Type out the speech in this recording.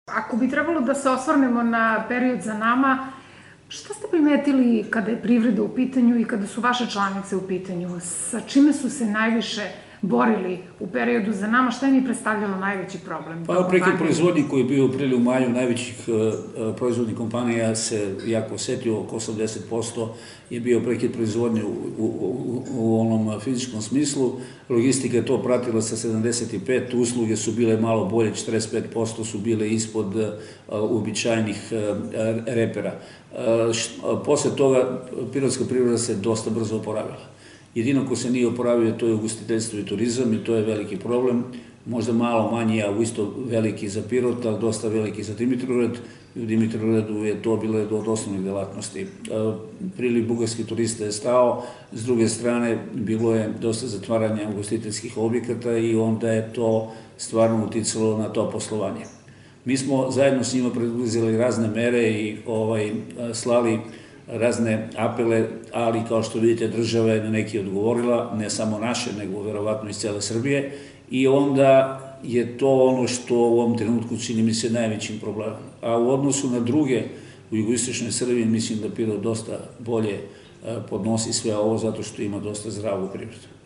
Ako bi trebalo da se osvrnemo na period za nama, šta ste primetili kada je privreda u pitanju i kada su vaše članice u pitanju? Sa čime su se najviše borili u periodu za nama? Šta im je predstavljalo najveći problem? Pa prekid proizvodnji koji je bio u aprilu u maju najvećih proizvodnih kompanija se jako osetio, oko 80% je bio prekid proizvodnje u onom fizičkom smislu. Logistika je to pratila sa 75%, usluge su bile malo bolje, 45% su bile ispod uobičajenih repera. Posle toga pirotska privreda se dosta brzo oporavila. Jedino ko se nije oporavio to je ugostiteljstvo i turizam i to je veliki problem. Možda malo manji, a isto veliki za Pirot, ali dosta veliki za Dimitrovgrad. U Dimitrovgradu je to bilo od osnovnih delatnosti. Priliv bugarskih turista je stao, s druge strane bilo je dosta zatvaranja ugostiteljskih objekata i onda je to stvarno uticalo na to poslovanje. Mi smo zajedno s njima preduzeli razne mere i slali razne apele, ali kao što vidite država je na neki odgovorila, ne samo naše, nego verovatno iz cele Srbije, i onda je to ono što u ovom trenutku čini mi se najvećim problemom. A u odnosu na druge u jugoistočnoj Srbiji mislim da Pirot dosta bolje podnosi sve ovo zato što ima dosta zdravu privredu.